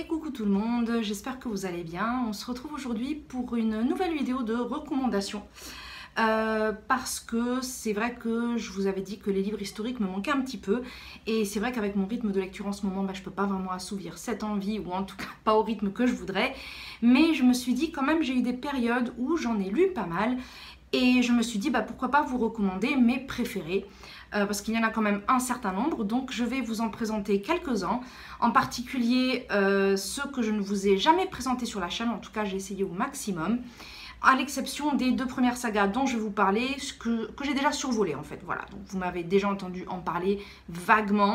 Et coucou tout le monde, j'espère que vous allez bien. On se retrouve aujourd'hui pour une nouvelle vidéo de recommandation. Parce que c'est vrai que je vous avais dit que les livres historiques me manquaient un petit peu. Et c'est vrai qu'avec mon rythme de lecture en ce moment, je ne peux pas vraiment assouvir cette envie, ou en tout cas pas au rythme que je voudrais. Mais je me suis dit quand même, j'ai eu des périodes où j'en ai lu pas mal. Et je me suis dit pourquoi pas vous recommander mes préférés. Parce qu'il y en a quand même un certain nombre, donc je vais vous en présenter quelques-uns, en particulier ceux que je ne vous ai jamais présentés sur la chaîne, en tout cas j'ai essayé au maximum, à l'exception des deux premières sagas dont je vais vous parler, que j'ai déjà survolé en fait, voilà, donc vous m'avez déjà entendu en parler vaguement,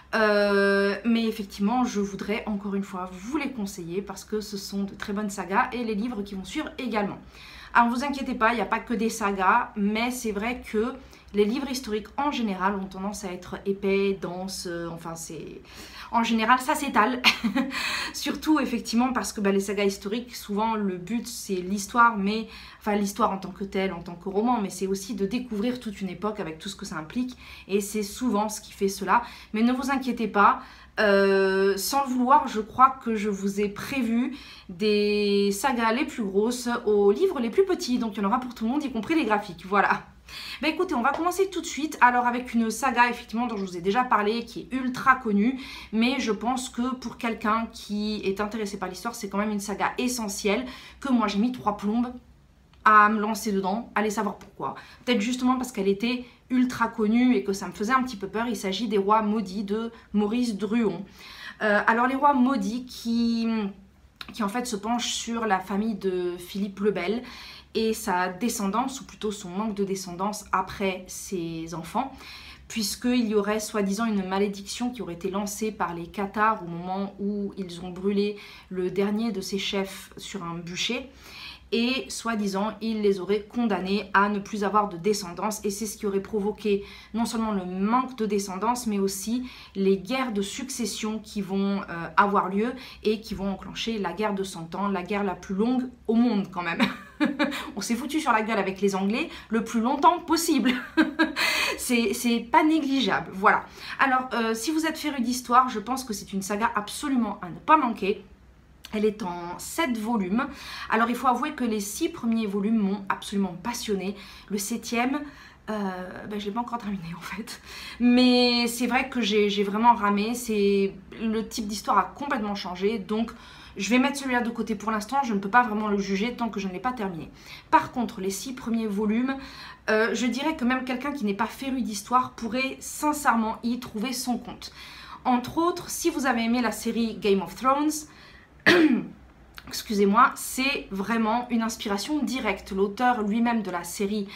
mais effectivement je voudrais encore une fois vous les conseiller parce que ce sont de très bonnes sagas et les livres qui vont suivre également. Alors ne vous inquiétez pas, il n'y a pas que des sagas, mais c'est vrai que les livres historiques en général ont tendance à être épais, denses, enfin c'est... En général ça s'étale, surtout effectivement parce que les sagas historiques, souvent le but c'est l'histoire, mais enfin l'histoire en tant que telle, en tant que roman, mais c'est aussi de découvrir toute une époque avec tout ce que ça implique, et c'est souvent ce qui fait cela. Mais ne vous inquiétez pas, sans le vouloir, je crois que je vous ai prévu des sagas les plus grosses aux livres les plus petits, donc il y en aura pour tout le monde, y compris les graphiques, voilà. Écoutez, on va commencer tout de suite, alors avec une saga effectivement dont je vous ai déjà parlé, qui est ultra connue, mais je pense que pour quelqu'un qui est intéressé par l'histoire, c'est quand même une saga essentielle, que moi j'ai mis 3 plombes à me lancer dedans, allez savoir pourquoi. Peut-être justement parce qu'elle était ultra connue et que ça me faisait un petit peu peur. Il s'agit des Rois Maudits de Maurice Druon. Alors les Rois Maudits qui en fait se penchent sur la famille de Philippe le Bel et sa descendance, ou plutôt son manque de descendance après ses enfants, puisqu'il y aurait soi-disant une malédiction qui aurait été lancée par les Cathares au moment où ils ont brûlé le dernier de ses chefs sur un bûcher. Et soi-disant, il les aurait condamnés à ne plus avoir de descendance, et c'est ce qui aurait provoqué non seulement le manque de descendance, mais aussi les guerres de succession qui vont avoir lieu et qui vont enclencher la guerre de 100 ans, la guerre la plus longue au monde quand même. On s'est foutu sur la gueule avec les Anglais le plus longtemps possible. C'est pas négligeable, voilà. Alors, si vous êtes féru d'histoire, je pense que c'est une saga absolument à ne pas manquer. Elle est en 7 volumes. Alors il faut avouer que les 6 premiers volumes m'ont absolument passionné. Le 7e, je ne l'ai pas encore terminé en fait. Mais c'est vrai que j'ai vraiment ramé. Le type d'histoire a complètement changé. Donc je vais mettre celui-là de côté pour l'instant. Je ne peux pas vraiment le juger tant que je ne l'ai pas terminé. Par contre, les 6 premiers volumes, je dirais que même quelqu'un qui n'est pas féru d'histoire pourrait sincèrement y trouver son compte. Entre autres, si vous avez aimé la série Game of Thrones, excusez-moi, c'est vraiment une inspiration directe. L'auteur lui-même de la série,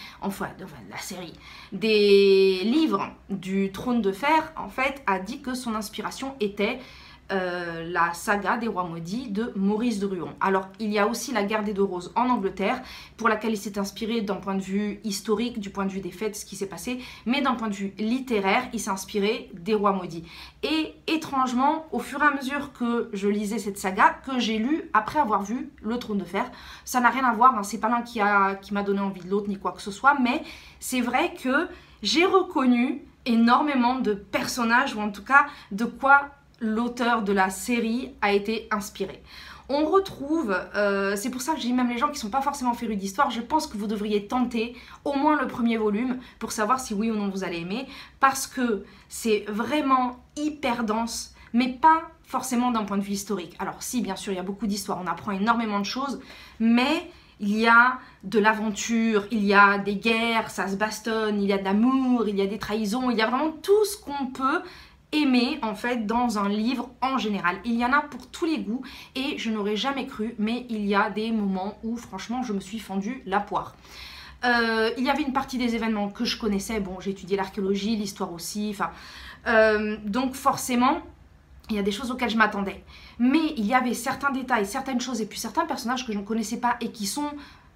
des livres du Trône de Fer, en fait, a dit que son inspiration était la saga des Rois Maudits de Maurice Druon. Alors, il y a aussi la guerre des 2 roses en Angleterre, pour laquelle il s'est inspiré d'un point de vue historique, du point de vue des faits, ce qui s'est passé, mais d'un point de vue littéraire, il s'est inspiré des Rois Maudits. Et étrangement, au fur et à mesure que je lisais cette saga, que j'ai lu après avoir vu Le Trône de Fer, ça n'a rien à voir, hein, c'est pas l'un qui m'a donné envie de l'autre, ni quoi que ce soit, mais c'est vrai que j'ai reconnu énormément de personnages, ou en tout cas de quoi l'auteur de la série a été inspiré. On retrouve, c'est pour ça que j'ai dit même les gens qui ne sont pas forcément férus d'histoire, je pense que vous devriez tenter au moins le premier volume pour savoir si oui ou non vous allez aimer, parce que c'est vraiment hyper dense, mais pas forcément d'un point de vue historique. Alors si, bien sûr, il y a beaucoup d'histoires, on apprend énormément de choses, mais il y a de l'aventure, il y a des guerres, ça se bastonne, il y a de l'amour, il y a des trahisons, il y a vraiment tout ce qu'on peut aimer en fait dans un livre en général. Il y en a pour tous les goûts et je n'aurais jamais cru, mais il y a des moments où franchement je me suis fendu la poire. Il y avait une partie des événements que je connaissais, bon j'ai étudié l'archéologie, l'histoire aussi, enfin donc forcément il y a des choses auxquelles je m'attendais. Mais il y avait certains détails, certaines choses et puis certains personnages que je ne connaissais pas et qui sont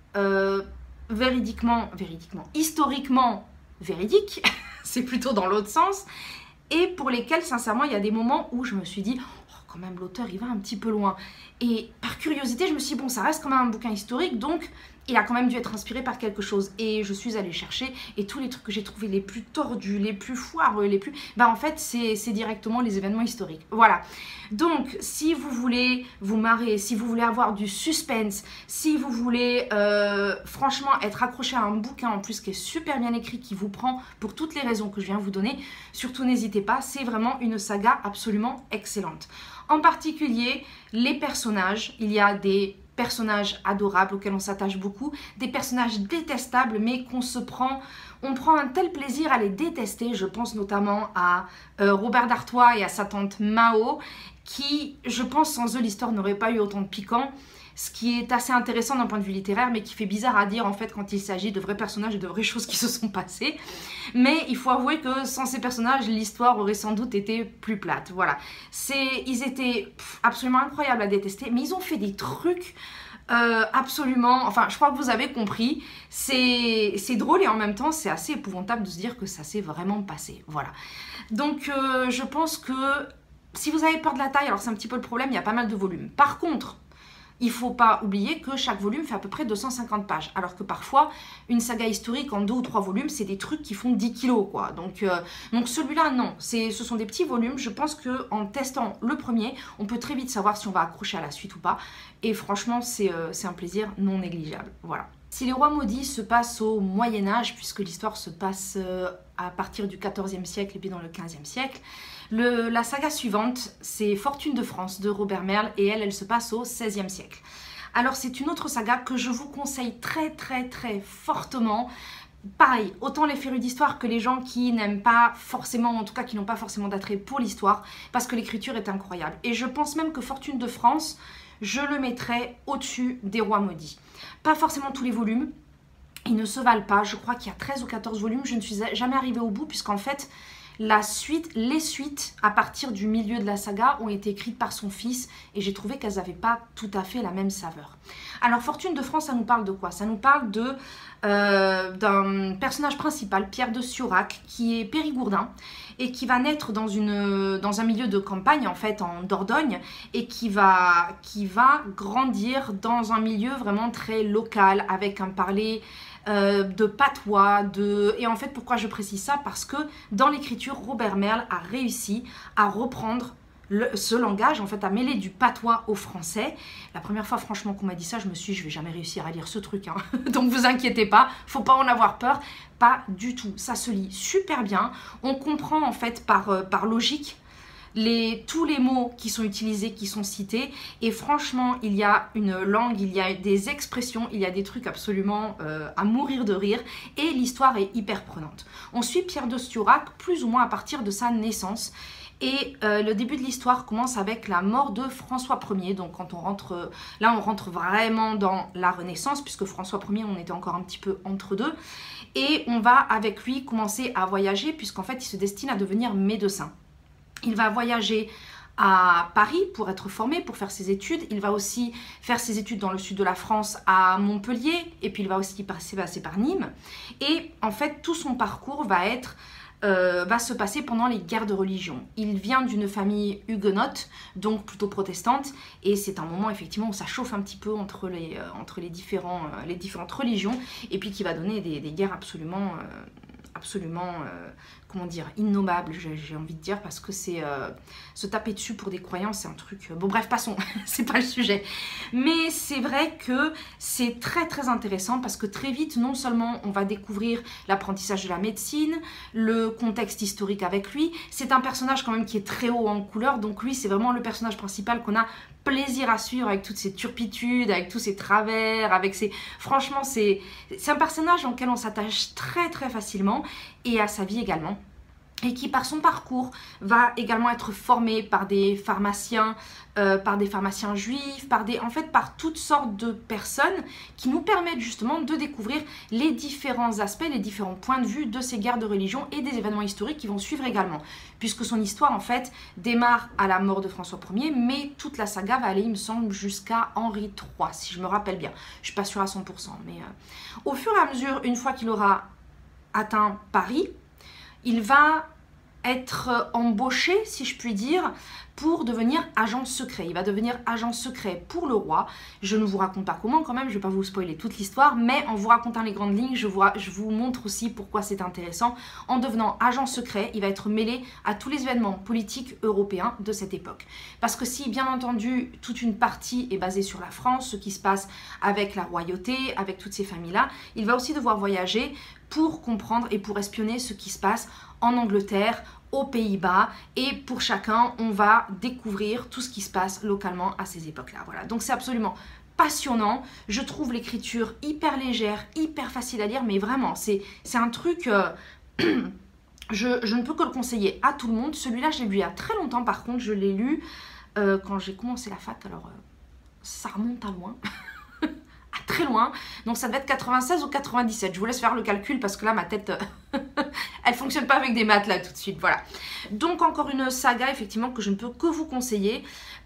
historiquement véridiques, c'est plutôt dans l'autre sens, et pour lesquels sincèrement il y a des moments où je me suis dit oh, quand même l'auteur il va un petit peu loin, et par curiosité je me suis dit bon ça reste quand même un bouquin historique, donc il a quand même dû être inspiré par quelque chose. Et je suis allée chercher, et tous les trucs que j'ai trouvés les plus tordus, les plus foireux, les plus... Bah en fait, c'est directement les événements historiques. Voilà. Donc, si vous voulez vous marrer, si vous voulez avoir du suspense, si vous voulez franchement être accroché à un bouquin en plus qui est super bien écrit, qui vous prend pour toutes les raisons que je viens vous donner, surtout n'hésitez pas, c'est vraiment une saga absolument excellente. En particulier, les personnages, il y a des personnages adorables auxquels on s'attache beaucoup, des personnages détestables mais on prend un tel plaisir à les détester. Je pense notamment à Robert d'Artois et à sa tante Mao qui, je pense, sans eux l'histoire n'aurait pas eu autant de piquant, ce qui est assez intéressant d'un point de vue littéraire mais qui fait bizarre à dire en fait quand il s'agit de vrais personnages et de vraies choses qui se sont passées. Mais il faut avouer que sans ces personnages l'histoire aurait sans doute été plus plate. Voilà, ils étaient absolument incroyables à détester mais ils ont fait des trucs absolument, enfin je crois que vous avez compris, c'est drôle et en même temps c'est assez épouvantable de se dire que ça s'est vraiment passé. Voilà, donc je pense que si vous avez peur de la taille, alors c'est un petit peu le problème, il y a pas mal de volumes. Par contre, il ne faut pas oublier que chaque volume fait à peu près 250 pages. Alors que parfois, une saga historique en 2 ou 3 volumes, c'est des trucs qui font 10 kilos, quoi. Donc celui-là, non. Ce sont des petits volumes. Je pense qu'en testant le premier, on peut très vite savoir si on va accrocher à la suite ou pas. Et franchement, c'est un plaisir non négligeable. Voilà. Si les rois maudits se passent au Moyen-Âge, puisque l'histoire se passe à partir du XIVe siècle et puis dans le XVe siècle, la saga suivante, c'est Fortune de France de Robert Merle et elle se passe au XVIe siècle. Alors c'est une autre saga que je vous conseille très fortement. Pareil, autant les férus d'histoire que les gens qui n'aiment pas forcément, en tout cas qui n'ont pas forcément d'attrait pour l'histoire, parce que l'écriture est incroyable. Et je pense même que Fortune de France, je le mettrais au-dessus des rois maudits. Pas forcément tous les volumes, ils ne se valent pas, je crois qu'il y a 13 ou 14 volumes, je ne suis jamais arrivée au bout puisqu'en fait... les suites à partir du milieu de la saga ont été écrites par son fils et j'ai trouvé qu'elles n'avaient pas tout à fait la même saveur. Alors Fortune de France, ça nous parle de quoi? Ça nous parle d'un personnage principal, Pierre de Siorac, qui est périgourdin et qui va naître dans un milieu de campagne en fait en Dordogne et qui va grandir dans un milieu vraiment très local avec un parler de patois, et en fait pourquoi je précise ça? Parce que dans l'écriture, Robert Merle a réussi à reprendre ce langage, en fait à mêler du patois au français. La première fois franchement qu'on m'a dit ça, je me suis dit je vais jamais réussir à lire ce truc, hein. Donc vous inquiétez pas, faut pas en avoir peur, pas du tout, ça se lit super bien, on comprend en fait par logique tous les mots qui sont utilisés, qui sont cités, et franchement il y a une langue, il y a des expressions, il y a des trucs absolument à mourir de rire, et l'histoire est hyper prenante. On suit Pierre de Siorac plus ou moins à partir de sa naissance, et le début de l'histoire commence avec la mort de François Ier. Donc quand on rentre, là on rentre vraiment dans la Renaissance, puisque François Ier on était encore un petit peu entre deux, et on va avec lui commencer à voyager, puisqu'en fait il se destine à devenir médecin. Il va voyager à Paris pour être formé, pour faire ses études. Il va aussi faire ses études dans le sud de la France à Montpellier. Et puis il va aussi passer par Nîmes. Et en fait, tout son parcours va se passer pendant les guerres de religion. Il vient d'une famille huguenote, donc plutôt protestante. Et c'est un moment effectivement où ça chauffe un petit peu entre les différentes religions. Et puis qui va donner des guerres absolument comment dire, innommable, j'ai envie de dire, parce que c'est se taper dessus pour des croyants, c'est un truc... Bon bref, passons, c'est pas le sujet. Mais c'est vrai que c'est très intéressant parce que très vite, non seulement on va découvrir l'apprentissage de la médecine, le contexte historique avec lui, c'est un personnage quand même qui est très haut en couleur, donc lui c'est vraiment le personnage principal qu'on a plaisir à suivre avec toutes ses turpitudes, avec tous ses travers, avec ses... Franchement, c'est un personnage en lequel on s'attache très facilement et à sa vie également. Et qui par son parcours va également être formé par des pharmaciens juifs, par toutes sortes de personnes qui nous permettent justement de découvrir les différents aspects, les différents points de vue de ces guerres de religion et des événements historiques qui vont suivre également. Puisque son histoire en fait démarre à la mort de François Ier, mais toute la saga va aller, il me semble, jusqu'à Henri III, si je me rappelle bien. Je ne suis pas sûre à 100%, mais au fur et à mesure, une fois qu'il aura atteint Paris, il va être embauché, si je puis dire, pour devenir agent secret. Il va devenir agent secret pour le roi. Je ne vous raconte pas comment quand même, je ne vais pas vous spoiler toute l'histoire, mais en vous racontant les grandes lignes, je vous montre aussi pourquoi c'est intéressant. En devenant agent secret, il va être mêlé à tous les événements politiques européens de cette époque. Parce que si, bien entendu, toute une partie est basée sur la France, ce qui se passe avec la royauté, avec toutes ces familles-là, il va aussi devoir voyager pour comprendre et pour espionner ce qui se passe en Angleterre, aux Pays-Bas, et pour chacun, on va découvrir tout ce qui se passe localement à ces époques-là. Voilà, donc c'est absolument passionnant. Je trouve l'écriture hyper légère, hyper facile à lire, mais vraiment, c'est un truc... je ne peux que le conseiller à tout le monde. Celui-là, je l'ai lu il y a très longtemps, par contre, je l'ai lu quand j'ai commencé la fac, alors ça remonte à loin. Très loin, donc ça devait être 96 ou 97, je vous laisse faire le calcul parce que là ma tête elle fonctionne pas avec des maths là tout de suite, voilà. Donc encore une saga effectivement que je ne peux que vous conseiller.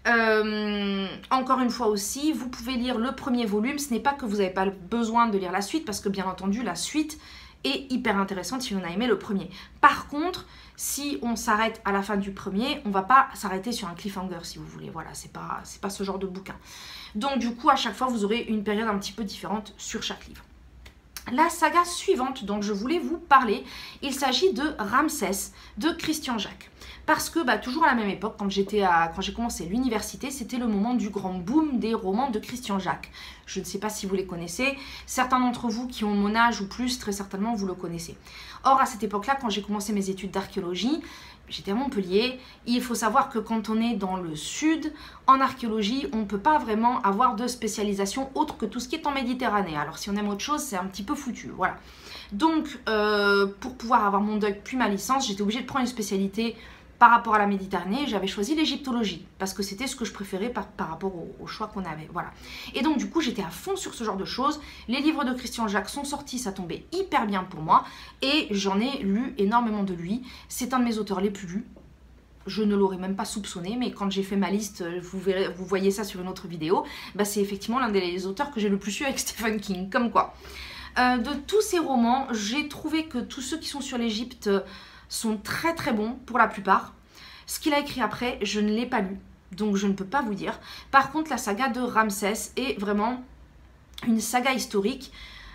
Encore une fois aussi, vous pouvez lire le premier volume, ce n'est pas que vous n'avez pas besoin de lire la suite parce que bien entendu la suite est hyper intéressante si on a aimé le premier. Par contre, si on s'arrête à la fin du premier, on va pas s'arrêter sur un cliffhanger si vous voulez, voilà, c'est pas ce genre de bouquin. Donc du coup, à chaque fois, vous aurez une période un petit peu différente sur chaque livre. La saga suivante dont je voulais vous parler, il s'agit de Ramsès de Christian Jacques. Parce que toujours à la même époque, quand j'ai commencé l'université, c'était le moment du grand boom des romans de Christian Jacques. Je ne sais pas si vous les connaissez, certains d'entre vous qui ont mon âge ou plus, très certainement vous le connaissez. Or à cette époque-là, quand j'ai commencé mes études d'archéologie, j'étais à Montpellier, il faut savoir que quand on est dans le sud, en archéologie, on ne peut pas vraiment avoir de spécialisation autre que tout ce qui est en Méditerranée. Alors si on aime autre chose, c'est un petit peu foutu, voilà. Donc pour pouvoir avoir mon DUG puis ma licence, j'étais obligée de prendre une spécialité par rapport à la Méditerranée. J'avais choisi l'égyptologie parce que c'était ce que je préférais par rapport au choix qu'on avait, voilà. Et donc du coup j'étais à fond sur ce genre de choses. Les livres de Christian Jacques sont sortis, ça tombait hyper bien pour moi et j'en ai lu énormément de lui. C'est un de mes auteurs les plus lus. Je ne l'aurais même pas soupçonné, mais quand j'ai fait ma liste, vous voyez ça sur une autre vidéo, c'est effectivement l'un des auteurs que j'ai le plus lu avec Stephen King, comme quoi. De tous ces romans, j'ai trouvé que tous ceux qui sont sur l'Égypte sont très très bons pour la plupart. Ce qu'il a écrit après, je ne l'ai pas lu, donc je ne peux pas vous dire. Par contre, la saga de Ramsès est vraiment une saga historique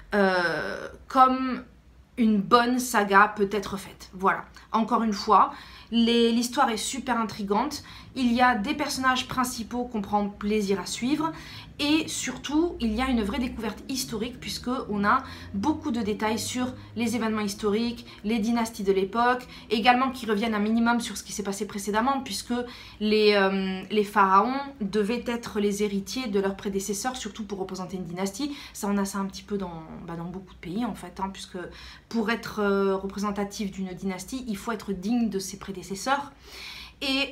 comme une bonne saga peut être faite. Voilà, encore une fois, l'histoire est super intrigante. Il y a des personnages principaux qu'on prend plaisir à suivre. Et surtout, il y a une vraie découverte historique puisqu'on a beaucoup de détails sur les événements historiques, les dynasties de l'époque, également qui reviennent un minimum sur ce qui s'est passé précédemment puisque les pharaons devaient être les héritiers de leurs prédécesseurs, surtout pour représenter une dynastie. Ça, on a ça un petit peu dans beaucoup de pays en fait, puisque pour être représentatif d'une dynastie, il faut être digne de ses prédécesseurs. Et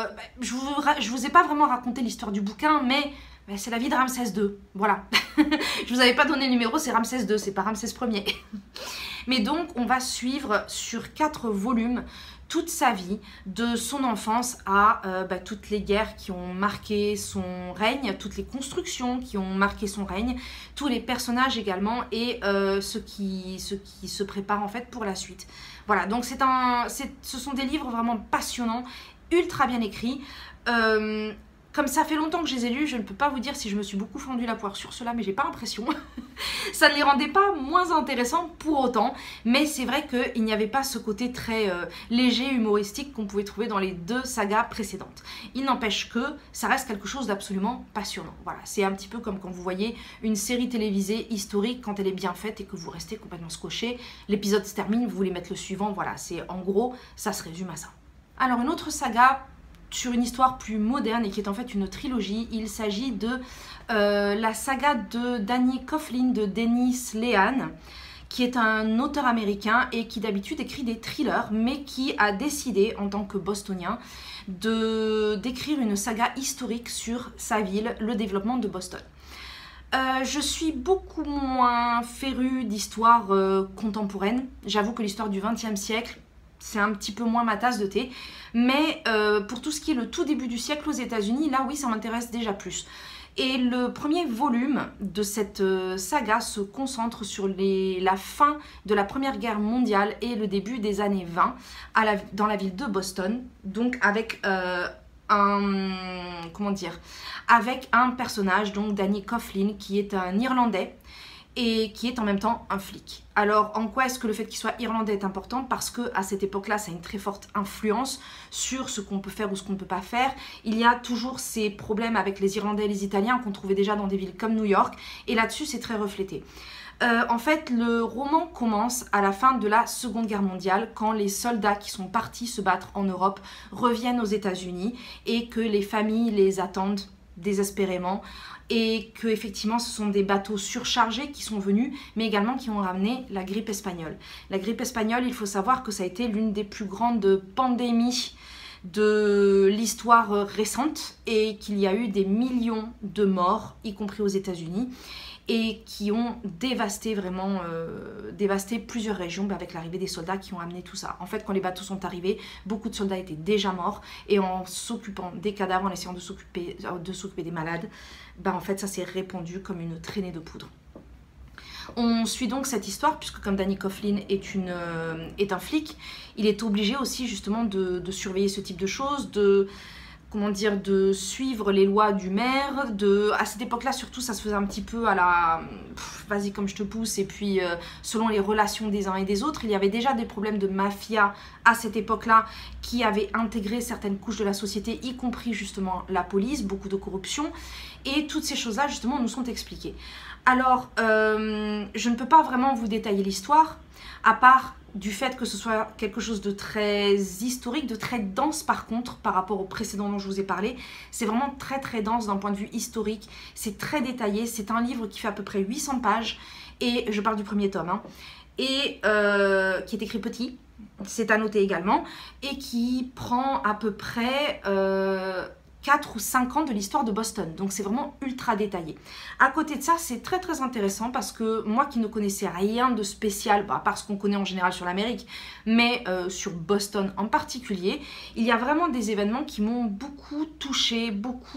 je vous ai pas vraiment raconté l'histoire du bouquin, mais c'est la vie de Ramsès II, voilà. Je vous avais pas donné le numéro, c'est Ramsès II, c'est pas Ramsès Ier. Mais donc, on va suivre sur 4 volumes toute sa vie, de son enfance à toutes les guerres qui ont marqué son règne, toutes les constructions qui ont marqué son règne, tous les personnages également et ce qui se prépare en fait pour la suite. Voilà, donc ce sont des livres vraiment passionnants, ultra bien écrits. Comme ça fait longtemps que je les ai lus, je ne peux pas vous dire si je me suis beaucoup fendu la poire sur cela, mais j'ai pas l'impression. Ça ne les rendait pas moins intéressants pour autant, mais c'est vrai qu'il n'y avait pas ce côté très léger, humoristique qu'on pouvait trouver dans les 2 sagas précédentes. Il n'empêche que ça reste quelque chose d'absolument passionnant. Voilà, c'est un petit peu comme quand vous voyez une série télévisée historique, quand elle est bien faite et que vous restez complètement scotché. L'épisode se termine, vous voulez mettre le suivant, voilà, c'est en gros, ça se résume à ça. Alors une autre saga sur une histoire plus moderne et qui est en fait une trilogie. Il s'agit de la saga de Danny Coughlin de Dennis Lehane, qui est un auteur américain et qui d'habitude écrit des thrillers, mais qui a décidé en tant que bostonien d'écrire une saga historique sur sa ville, le développement de Boston. Je suis beaucoup moins férue d'histoire contemporaine. J'avoue que l'histoire du XXe siècle, c'est un petit peu moins ma tasse de thé. Mais pour tout ce qui est le tout début du siècle aux États-Unis, là oui, ça m'intéresse déjà plus. Et le premier volume de cette saga se concentre sur la fin de la Première Guerre mondiale et le début des années 20 dans la ville de Boston, donc avec avec un personnage, donc Danny Coughlin, qui est un Irlandais et qui est en même temps un flic. Alors, en quoi est-ce que le fait qu'il soit irlandais est important? Parce qu'à cette époque-là, ça a une très forte influence sur ce qu'on peut faire ou ce qu'on ne peut pas faire. Il y a toujours ces problèmes avec les Irlandais et les Italiens qu'on trouvait déjà dans des villes comme New York, et là-dessus, c'est très reflété. En fait, le roman commence à la fin de la Seconde Guerre mondiale, quand les soldats qui sont partis se battre en Europe reviennent aux États-Unis et que les familles les attendent désespérément, et que effectivement ce sont des bateaux surchargés qui sont venus, mais également qui ont ramené la grippe espagnole. La grippe espagnole, il faut savoir que ça a été l'une des plus grandes pandémies de l'histoire récente, et qu'il y a eu des millions de morts, y compris aux États-Unis, et qui ont dévasté vraiment dévasté plusieurs régions avec l'arrivée des soldats qui ont amené tout ça. En fait, quand les bateaux sont arrivés, beaucoup de soldats étaient déjà morts, et en s'occupant des cadavres, en essayant de s'occuper des malades, en fait ça s'est répandu comme une traînée de poudre. On suit donc cette histoire puisque, comme Danny Coughlin est un flic, il est obligé aussi justement de surveiller ce type de choses, de suivre les lois du maire. À cette époque-là, surtout, ça se faisait un petit peu à la vas-y comme je te pousse, et puis selon les relations des uns et des autres. Il y avait déjà des problèmes de mafia à cette époque-là qui avaient intégré certaines couches de la société, y compris justement la police, beaucoup de corruption, et toutes ces choses-là justement nous sont expliquées. Alors, je ne peux pas vraiment vous détailler l'histoire, à part du fait que ce soit quelque chose de très historique, de très dense par contre, par rapport au précédent dont je vous ai parlé. C'est vraiment très très dense d'un point de vue historique, c'est très détaillé, c'est un livre qui fait à peu près 800 pages, et je parle du premier tome, hein, et qui est écrit petit, c'est à noter également, et qui prend à peu près 4 ou 5 ans de l'histoire de Boston. Donc c'est vraiment ultra détaillé. À côté de ça, c'est très très intéressant parce que moi qui ne connaissais rien de spécial, à part ce qu'on connaît en général sur l'Amérique, mais sur Boston en particulier, il y a vraiment des événements qui m'ont beaucoup touchée,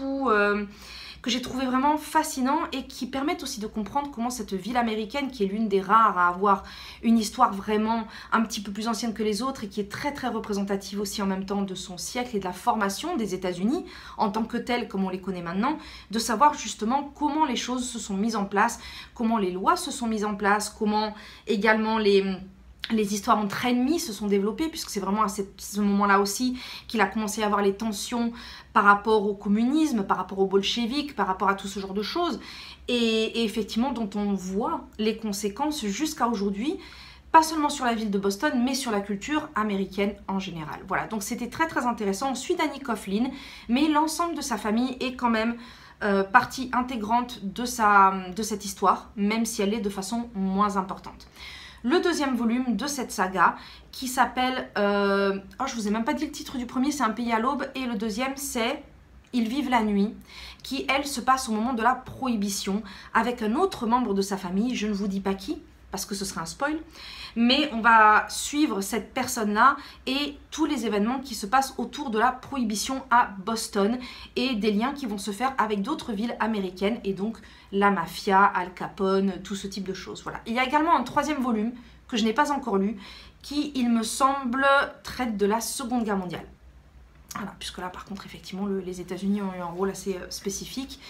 que j'ai trouvé vraiment fascinant, et qui permettent aussi de comprendre comment cette ville américaine, qui est l'une des rares à avoir une histoire vraiment un petit peu plus ancienne que les autres, et qui est très très représentative aussi en même temps de son siècle et de la formation des États-Unis en tant que telle comme on les connaît maintenant, de savoir justement comment les choses se sont mises en place, comment les lois se sont mises en place, comment également les histoires entre ennemis se sont développées, puisque c'est vraiment à ce moment-là aussi qu'il a commencé à avoir les tensions par rapport au communisme, par rapport aux bolcheviks, par rapport à tout ce genre de choses, et effectivement dont on voit les conséquences jusqu'à aujourd'hui, pas seulement sur la ville de Boston, mais sur la culture américaine en général. Voilà, donc c'était très très intéressant. On suit Danny Coughlin, mais l'ensemble de sa famille est quand même partie intégrante de cette histoire, même si elle est de façon moins importante. Le deuxième volume de cette saga qui s'appelle, je vous ai même pas dit le titre du premier, c'est Un pays à l'aube, et le deuxième c'est Ils vivent la nuit, qui elle se passe au moment de la prohibition avec un autre membre de sa famille, je ne vous dis pas qui parce que ce serait un spoil, mais on va suivre cette personne-là et tous les événements qui se passent autour de la prohibition à Boston, et des liens qui vont se faire avec d'autres villes américaines, et donc la mafia, Al Capone, tout ce type de choses. Voilà. Il y a également un troisième volume que je n'ai pas encore lu, qui, il me semble, traite de la Seconde Guerre mondiale. Voilà, puisque là, par contre, effectivement, les États-Unis ont eu un rôle assez spécifique.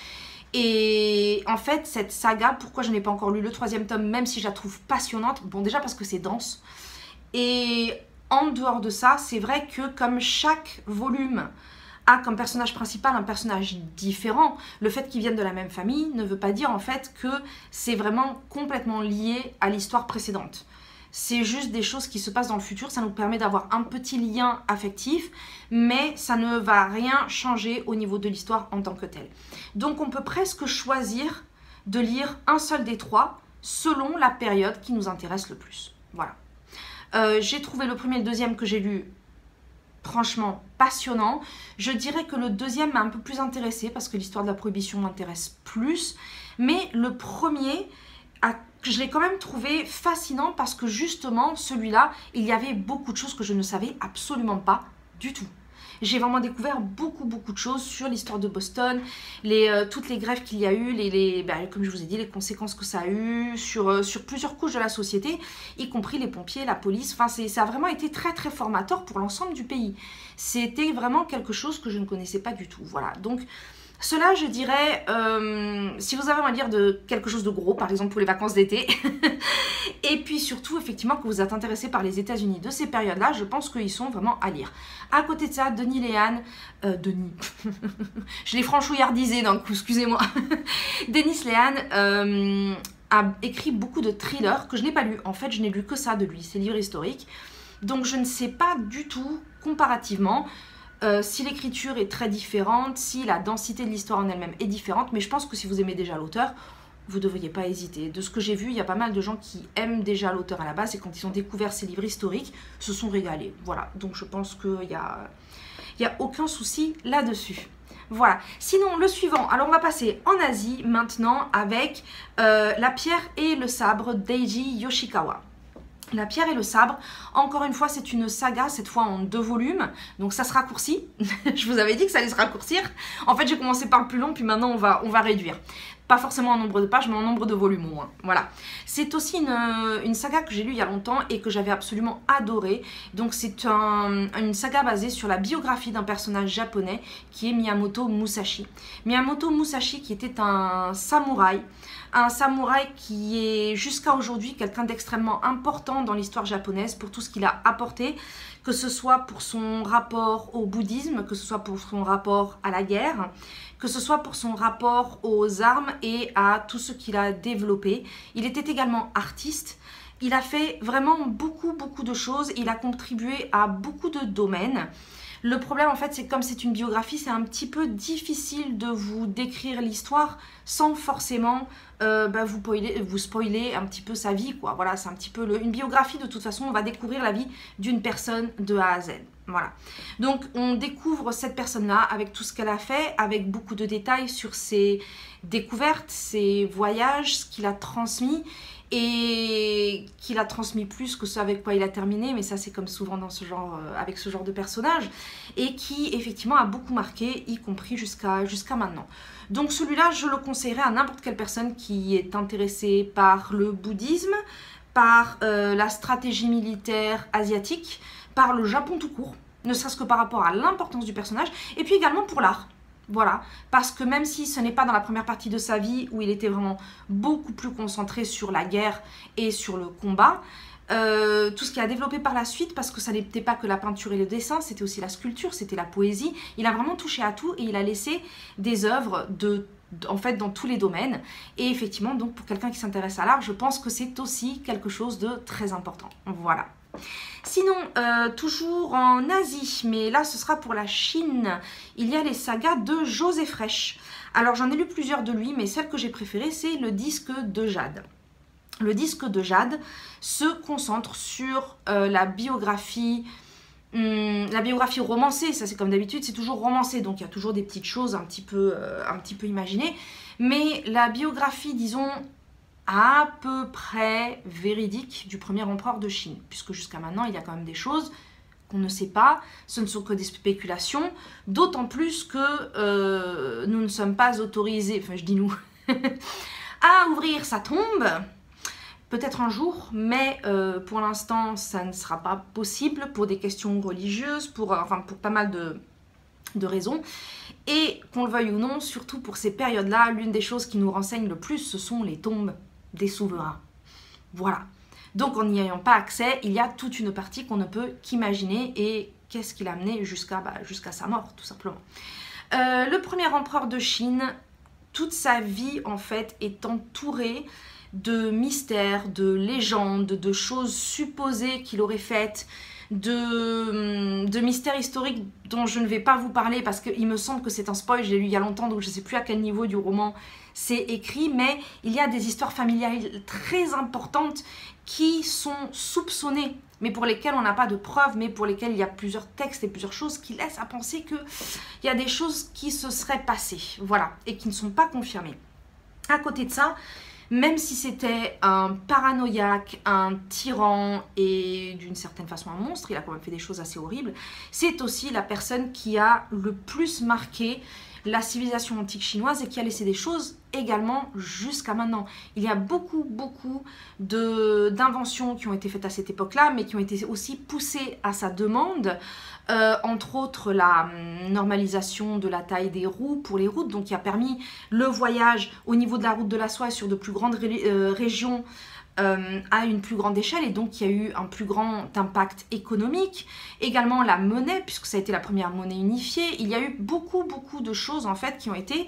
Et en fait, cette saga, pourquoi je n'ai pas encore lu le troisième tome, même si je la trouve passionnante? Bon, déjà parce que c'est dense. Et en dehors de ça, c'est vrai que comme chaque volume a comme personnage principal un personnage différent, le fait qu'ils viennent de la même famille ne veut pas dire en fait que c'est vraiment complètement lié à l'histoire précédente. C'est juste des choses qui se passent dans le futur, ça nous permet d'avoir un petit lien affectif, mais ça ne va rien changer au niveau de l'histoire en tant que telle. Donc on peut presque choisir de lire un seul des trois selon la période qui nous intéresse le plus. Voilà. J'ai trouvé le premier et le deuxième que j'ai lu franchement passionnant. Je dirais que le deuxième m'a un peu plus intéressée parce que l'histoire de la prohibition m'intéresse plus, mais le premier je l'ai quand même trouvé fascinant parce que justement celui-là, il y avait beaucoup de choses que je ne savais absolument pas du tout. J'ai vraiment découvert beaucoup de choses sur l'histoire de Boston, toutes les grèves qu'il y a eu, comme je vous ai dit, les conséquences que ça a eu sur plusieurs couches de la société, y compris les pompiers, la police. Enfin, ça a vraiment été très formateur pour l'ensemble du pays. C'était vraiment quelque chose que je ne connaissais pas du tout. Voilà, donc cela, je dirais, si vous avez envie de lire de quelque chose de gros, par exemple pour les vacances d'été, et puis surtout, effectivement, que vous êtes intéressé par les États-Unis de ces périodes-là, je pense qu'ils sont vraiment à lire. À côté de ça, Denis Léane, je l'ai franchouillardisé d'un coup, excusez-moi. Denis Léane a écrit beaucoup de thrillers que je n'ai pas lus. En fait, je n'ai lu que ça de lui, ses livres historiques. Donc, je ne sais pas du tout, comparativement, si l'écriture est très différente, si la densité de l'histoire en elle-même est différente, mais je pense que si vous aimez déjà l'auteur, vous ne devriez pas hésiter. De ce que j'ai vu, il y a pas mal de gens qui aiment déjà l'auteur à la base et quand ils ont découvert ses livres historiques, se sont régalés. Voilà, donc je pense qu'il y a aucun souci là-dessus. Voilà, sinon le suivant, alors on va passer en Asie maintenant avec La pierre et le sabre d'Eiji Yoshikawa. La pierre et le sabre, encore une fois, c'est une saga, cette fois en 2 volumes, donc ça se raccourcit. Je vous avais dit que ça allait se raccourcir. En fait, j'ai commencé par le plus long, puis maintenant on va réduire. Pas forcément en nombre de pages, mais en nombre de volumes au moins. Voilà. C'est aussi une saga que j'ai lue il y a longtemps et que j'avais absolument adorée. Donc c'est une saga basée sur la biographie d'un personnage japonais qui est Miyamoto Musashi. Miyamoto Musashi qui était un samouraï qui est jusqu'à aujourd'hui quelqu'un d'extrêmement important dans l'histoire japonaise pour tout ce qu'il a apporté, que ce soit pour son rapport au bouddhisme, que ce soit pour son rapport à la guerre, que ce soit pour son rapport aux armes et à tout ce qu'il a développé. Il était également artiste. Il a fait vraiment beaucoup de choses. Il a contribué à beaucoup de domaines. Le problème, en fait, c'est que comme c'est une biographie, c'est un petit peu difficile de vous décrire l'histoire sans forcément vous spoiler un petit peu sa vie, quoi. Voilà, c'est un petit peu une biographie. De toute façon, on va découvrir la vie d'une personne de A à Z. Voilà. Donc, on découvre cette personne-là avec tout ce qu'elle a fait, avec beaucoup de détails sur ses découvertes, ses voyages, ce qu'il a transmis et qu'il a transmis plus que ce avec quoi il a terminé, mais ça c'est comme souvent dans ce genre, avec ce genre de personnage, et qui effectivement a beaucoup marqué, y compris jusqu'à maintenant. Donc celui-là, je le conseillerais à n'importe quelle personne qui est intéressée par le bouddhisme, par la stratégie militaire asiatique, par le Japon tout court, ne serait-ce que par rapport à l'importance du personnage, et puis également pour l'art. Voilà, parce que même si ce n'est pas dans la première partie de sa vie où il était vraiment beaucoup plus concentré sur la guerre et sur le combat, tout ce qu'il a développé par la suite, parce que ça n'était pas que la peinture et le dessin, c'était aussi la sculpture, c'était la poésie, il a vraiment touché à tout et il a laissé des œuvres en fait dans tous les domaines. Et effectivement, donc pour quelqu'un qui s'intéresse à l'art, je pense que c'est aussi quelque chose de très important. Voilà. Sinon, toujours en Asie, mais là ce sera pour la Chine, il y a les sagas de José Frêche. Alors j'en ai lu plusieurs de lui, mais celle que j'ai préférée c'est le disque de Jade. Le disque de Jade se concentre sur la biographie romancée. Ça c'est comme d'habitude, c'est toujours romancé, donc il y a toujours des petites choses un petit peu imaginées. Mais la biographie, disons, à peu près véridique du premier empereur de Chine, puisque jusqu'à maintenant il y a quand même des choses qu'on ne sait pas, ce ne sont que des spéculations, d'autant plus que nous ne sommes pas autorisés, enfin je dis nous, à ouvrir sa tombe, peut-être un jour, mais pour l'instant ça ne sera pas possible pour des questions religieuses, pour pas mal de raisons. Et qu'on le veuille ou non, surtout pour ces périodes-là, l'une des choses qui nous renseigne le plus, ce sont les tombes des souverains. Voilà. Donc en n'y ayant pas accès, il y a toute une partie qu'on ne peut qu'imaginer et qu'est-ce qui l'a amené jusqu'à sa mort, tout simplement. Le premier empereur de Chine, toute sa vie en fait est entourée de mystères, de légendes, de choses supposées qu'il aurait faites, de mystères historiques dont je ne vais pas vous parler parce qu'il me semble que c'est un spoil, je l'ai lu il y a longtemps donc je ne sais plus à quel niveau du roman c'est écrit, mais il y a des histoires familiales très importantes qui sont soupçonnées, mais pour lesquelles on n'a pas de preuves, mais pour lesquelles il y a plusieurs textes et plusieurs choses qui laissent à penser qu'il y a des choses qui se seraient passées, voilà, et qui ne sont pas confirmées. À côté de ça, même si c'était un paranoïaque, un tyran et d'une certaine façon un monstre, il a quand même fait des choses assez horribles, c'est aussi la personne qui a le plus marqué la civilisation antique chinoise et qui a laissé des choses également jusqu'à maintenant. Il y a beaucoup d'inventions qui ont été faites à cette époque-là, mais qui ont été aussi poussées à sa demande, entre autres la normalisation de la taille des roues pour les routes, donc qui a permis le voyage au niveau de la route de la soie sur de plus grandes régions à une plus grande échelle, et donc il y a eu un plus grand impact économique. Également la monnaie, puisque ça a été la première monnaie unifiée. Il y a eu beaucoup de choses en fait qui ont été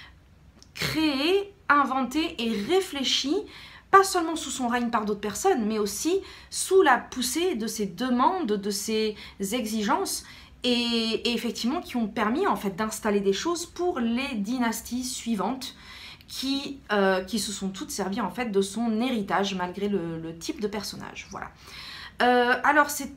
créées, inventées et réfléchies, pas seulement sous son règne par d'autres personnes, mais aussi sous la poussée de ses demandes, de ses exigences, et effectivement qui ont permis en fait d'installer des choses pour les dynasties suivantes, qui se sont toutes servies en fait de son héritage malgré le type de personnage. Voilà. Alors c'est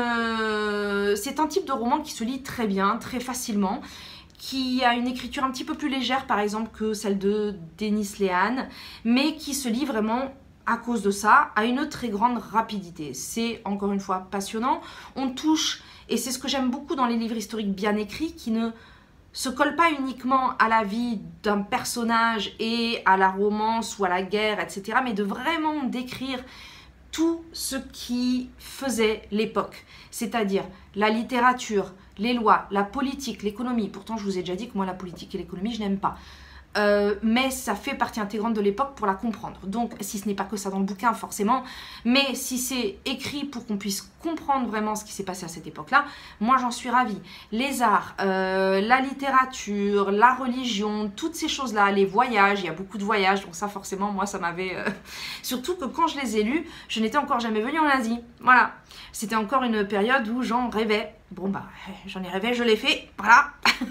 un type de roman qui se lit très bien, très facilement, qui a une écriture un petit peu plus légère par exemple que celle de Denis Lehan, mais qui se lit vraiment à cause de ça à une très grande rapidité. C'est encore une fois passionnant, on touche, et c'est ce que j'aime beaucoup dans les livres historiques bien écrits, qui ne se colle pas uniquement à la vie d'un personnage et à la romance ou à la guerre, etc., mais de vraiment décrire tout ce qui faisait l'époque, c'est-à-dire la littérature, les lois, la politique, l'économie. Pourtant, je vous ai déjà dit que moi, la politique et l'économie, je n'aime pas. Mais ça fait partie intégrante de l'époque pour la comprendre. Donc, si ce n'est pas que ça dans le bouquin, forcément, mais si c'est écrit pour qu'on puisse comprendre vraiment ce qui s'est passé à cette époque-là, moi, j'en suis ravie. Les arts, la littérature, la religion, toutes ces choses-là, les voyages, il y a beaucoup de voyages, donc ça, forcément, moi, ça m'avait... Surtout que quand je les ai lus, je n'étais encore jamais venue en Asie. Voilà. C'était encore une période où j'en rêvais. Bon, bah, j'en ai rêvé, je l'ai fait, voilà.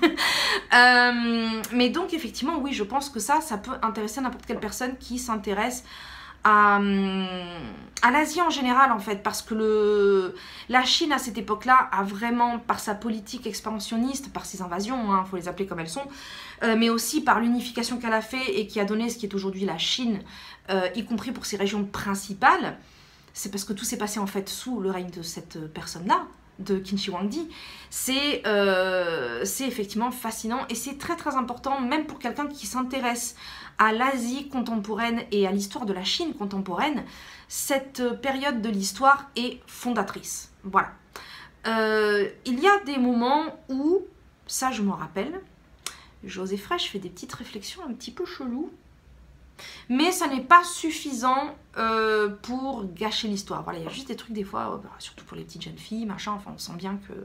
Mais donc, effectivement, oui, je pense que ça peut intéresser n'importe quelle personne qui s'intéresse à l'Asie en général, en fait, parce que la Chine, à cette époque-là, a vraiment, par sa politique expansionniste, par ses invasions, hein, faut les appeler comme elles sont, mais aussi par l'unification qu'elle a fait et qui a donné ce qui est aujourd'hui la Chine, y compris pour ses régions principales, c'est parce que tout s'est passé, en fait, sous le règne de cette personne-là, de Qin Shi Huangdi. C'est effectivement fascinant et c'est très important, même pour quelqu'un qui s'intéresse à l'Asie contemporaine et à l'histoire de la Chine contemporaine. Cette période de l'histoire est fondatrice. Voilà. Il y a des moments où, ça je m'en rappelle, José Fresh fait des petites réflexions un petit peu cheloues, mais ça n'est pas suffisant pour gâcher l'histoire. Voilà, il y a juste des trucs des fois, surtout pour les petites jeunes filles, machin, enfin on sent bien que...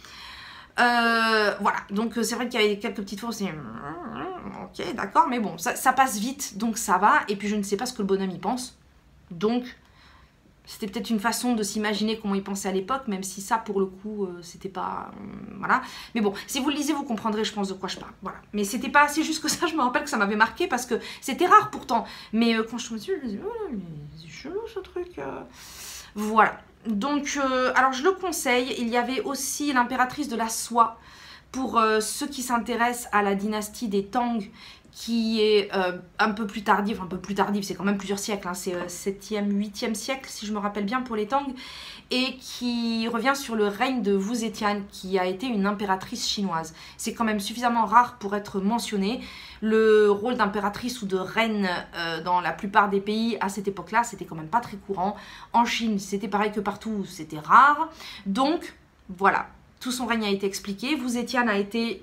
voilà, donc c'est vrai qu'il y avait quelques petites fois où c'est... Ok, d'accord, mais bon, ça passe vite, donc ça va. Et puis je ne sais pas ce que le bonhomme y pense. Donc, c'était peut-être une façon de s'imaginer comment il pensait à l'époque, même si ça, pour le coup, c'était pas... voilà. Mais bon, si vous le lisez, vous comprendrez, je pense, de quoi je parle. Voilà. Mais c'était pas assez juste que ça, je me rappelle que ça m'avait marqué, parce que c'était rare pourtant. Mais quand je me suis dit, je me disais, oh, mais c'est chelou ce truc. Voilà. Donc, alors je le conseille. Il y avait aussi l'impératrice de la soie, pour ceux qui s'intéressent à la dynastie des Tang, qui est un peu plus tardive, c'est quand même plusieurs siècles, hein, c'est 7e, 8e siècle si je me rappelle bien pour les Tang, et qui revient sur le règne de Wu Zetian, qui a été une impératrice chinoise. C'est quand même suffisamment rare pour être mentionné. Le rôle d'impératrice ou de reine dans la plupart des pays à cette époque-là, c'était quand même pas très courant. En Chine, c'était pareil que partout, c'était rare. Donc, voilà, tout son règne a été expliqué. Wu Zetian a été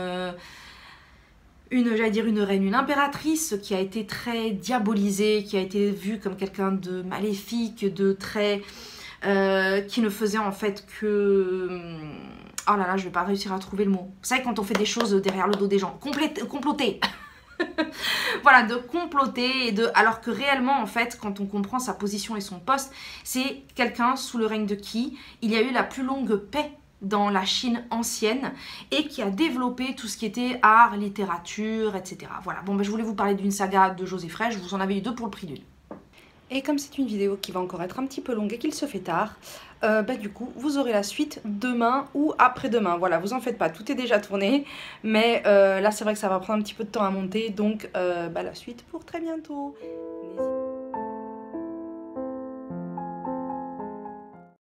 j'allais dire une reine, une impératrice qui a été très diabolisée, qui a été vue comme quelqu'un de maléfique, de très... qui ne faisait en fait que... oh là là, je vais pas réussir à trouver le mot. Vous savez, quand on fait des choses derrière le dos des gens, comploter. Voilà, de comploter, alors que réellement, en fait, quand on comprend sa position et son poste, c'est quelqu'un sous le règne de qui il y a eu la plus longue paix dans la Chine ancienne et qui a développé tout ce qui était art, littérature, etc. Voilà, bon, ben, je voulais vous parler d'une saga de José Fresh, vous en avez eu deux pour le prix d'une. Et comme c'est une vidéo qui va encore être un petit peu longue et qu'il se fait tard, du coup, vous aurez la suite demain ou après-demain. Voilà, vous en faites pas, tout est déjà tourné, mais là, c'est vrai que ça va prendre un petit peu de temps à monter, donc la suite pour très bientôt.